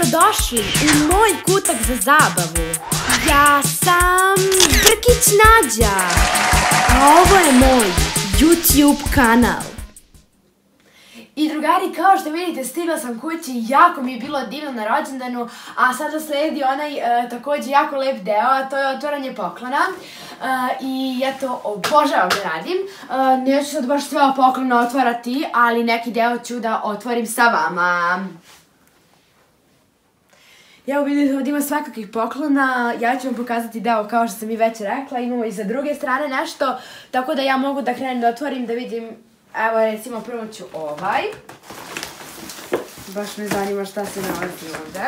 Dobrodošli u moj kutak za zabavu. Ja sam Brkić Nađa, a ovo je moj YouTube kanal. I drugari, kao što vidite, stigla sam kući, jako mi je bilo divno na rođendanu, a sada sledi onaj također jako lep deo, a to je otvaranje poklona. I eto, obožavam da radim. Neću sad baš sve poklona otvarati, ali neki deo ću da otvorim sa vama. Evo vidite, ovdje ima svakakvih poklona, ja ću vam pokazati deo kao što sam i već rekla, imamo i za druge strane nešto, tako da ja mogu da krenem da otvorim, da vidim, evo recimo prvo ću ovaj. Baš me zanima šta se nalazi ovdje.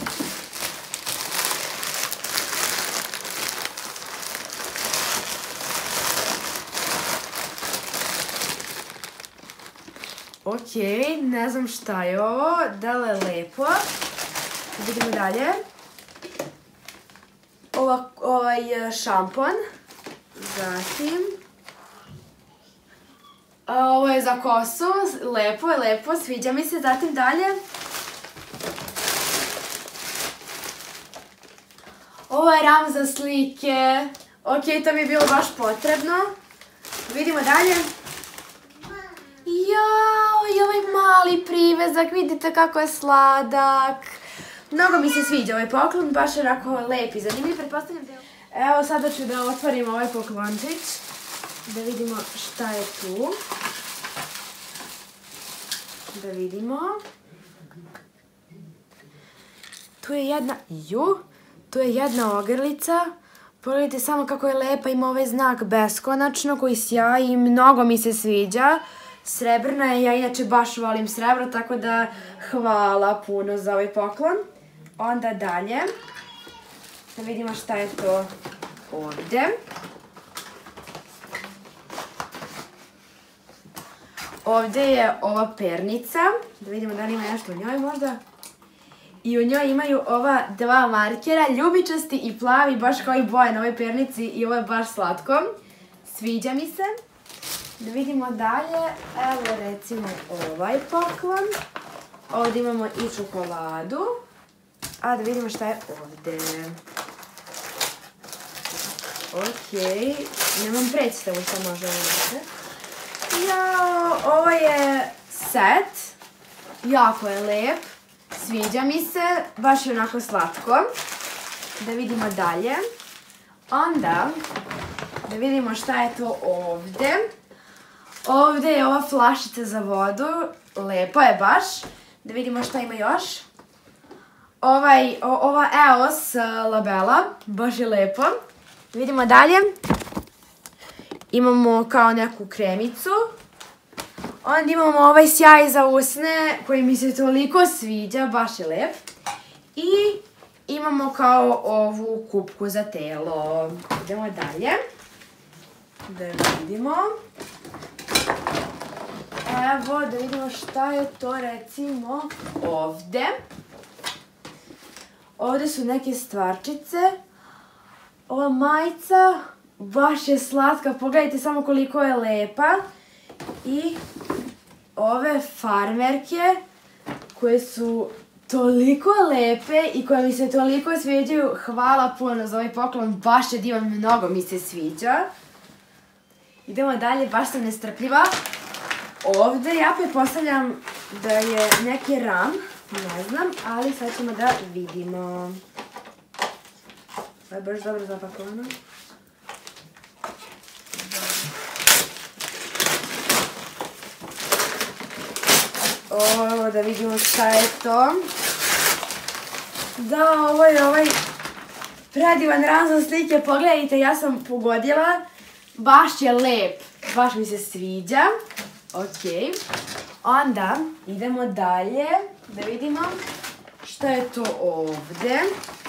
Okej, ne znam šta je ovo, da li je lepo. Vidimo dalje. Ovaj šampon. Zatim. Ovo je za kosu. Lepo je, lepo. Sviđa mi se. Zatim dalje. Ovo je ram za slike. Okej, to mi je bilo baš potrebno. Vidimo dalje. Jao, i ovaj mali privezak. Vidite kako je sladak. Mnogo mi se sviđa ovaj poklon, baš je onako lep i zanimljiv, pretpostavljam da je... Evo sada ću da otvorim ovaj poklončić, da vidimo šta je tu. Da vidimo. Tu je jedna... Tu je jedna ogrlica. Pogledajte samo kako je lepa, ima ovaj znak beskonačno koji sjaji i mnogo mi se sviđa. Srebrna je, ja inače baš volim srebro, tako da hvala puno za ovaj poklon. Onda dalje, da vidimo šta je to ovdje. Ovdje je ova pernica, da vidimo da li ima nešto u njoj možda. I u njoj imaju ova dva markera, ljubičasti i plavi, baš kao i boje na ovoj pernici i ovo je baš slatko. Sviđa mi se. Da vidimo dalje, evo recimo ovaj poklon. Ovdje imamo i čokoladu. A da vidimo šta je ovdje. Okej, nemam predstavu šta može ovdje. Jao, ovo je set. Jako je lep. Sviđa mi se, baš je onako slatko. Da vidimo dalje. Onda, da vidimo šta je to ovdje. Ovdje je ova flašica za vodu, lepo je baš. Da vidimo šta ima još. Ova EOS labela, baš je lepo. Da vidimo dalje. Imamo kao neku kremicu. Onda imamo ovaj sjaj za usne koji mi se toliko sviđa, baš je lep. I imamo kao ovu kupku za telo. Idemo dalje. Da vidimo. Evo, da vidimo šta je to recimo ovdje. Ovdje su neke stvarčice. Ova majica baš je slatka, pogledajte samo koliko je lepa. I ove farmerke koje su toliko lepe i koje mi se toliko sviđaju. Hvala puno za ovaj poklon, baš je divan, mnogo mi se sviđa. Idemo dalje, baš sam nestrpljiva. Ovdje ja pretpostavljam da je neki ram, ne znam, ali sad ćemo da vidimo. Ovo je baš dobro zapakovano. Ovo, da vidimo šta je to. Da, ovo je ovaj predivan ram za slike, pogledajte, ja sam pogodila. Baš je lep, baš mi se sviđa. Okej, onda idemo dalje, da vidimo šta je to ovdje.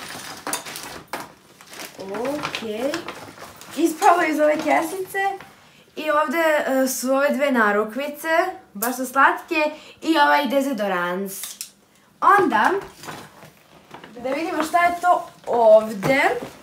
Okej, ispalo iz ove kesice i ovdje su ove dve narukvice, baš su slatke i ovaj dezodorans. Onda, da vidimo šta je to ovdje.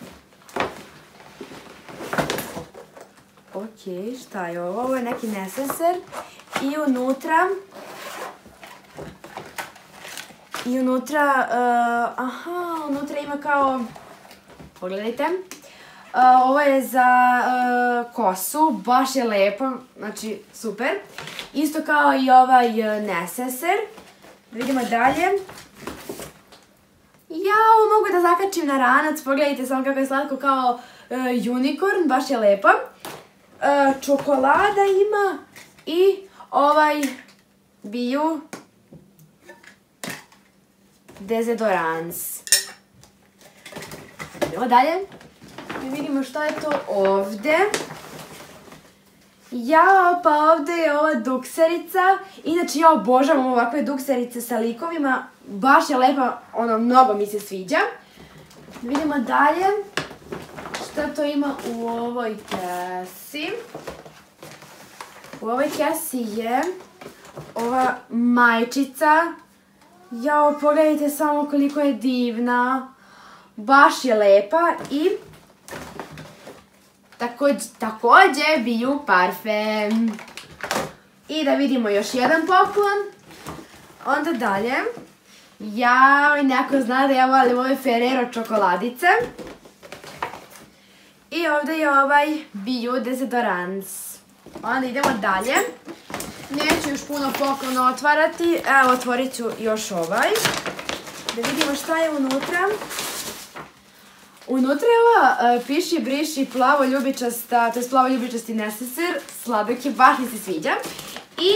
Okej, šta je ovo? Ovo je neki neseser i unutra I unutra, unutra ima kao, pogledajte, ovo je za kosu, baš je lepo, znači super. Isto kao i ovaj neseser. Vidimo dalje. Jao, mogu da zakačim na ranac, pogledajte samo kako je slatko kao unicorn, baš je lepo. Čokolada ima i ovaj bio dezodorans. Idemo dalje. I vidimo šta je to ovde. Jao, pa ovde je ova dukserica. Inače, ja obožavam ovakve dukserice sa likovima. Baš je lepa, ono, mnogo mi se sviđa. Vidimo dalje šta to ima u ovoj kesi. U ovoj kesi je ova majčica. Jao, pogledajte samo koliko je divna. Baš je lepa i takođe bio parfem. I da vidimo još jedan poklon. Onda dalje. Jao, neko zna da ja volim ove Ferrero čokoladice. I ovde je ovaj bio dezodorans. Onda idemo dalje. Neću još puno poklona otvarati. Evo, otvorit ću još ovaj. Da vidimo šta je unutra. Unutra je ova piši, briši, plavo ljubičasta, to je plavo ljubičasti neseser. Sladak je, baš mi se sviđa. I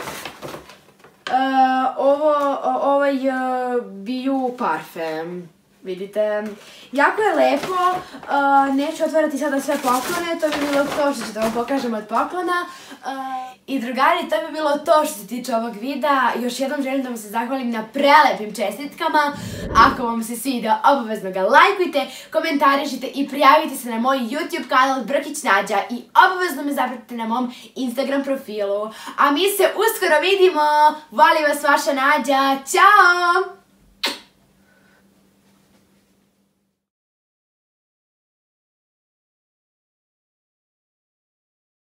ovaj bio parfem. Vidite, jako je lepo. Neću otvarati sada sve poklone, to bi bilo to što ću da vam pokažem od poklona. I drugari, to bi bilo to što se tiče ovog videa. Još jednom želim da vam se zahvalim na prelepim čestitkama. Ako vam se sviđa, obavezno ga lajkujte, komentarišite i prijavite se na moj YouTube kanal Brkić Nađa i obavezno me zapratite na mom Instagram profilu. A mi se uskoro vidimo. Volim vas, vaša Nađa. Ćao!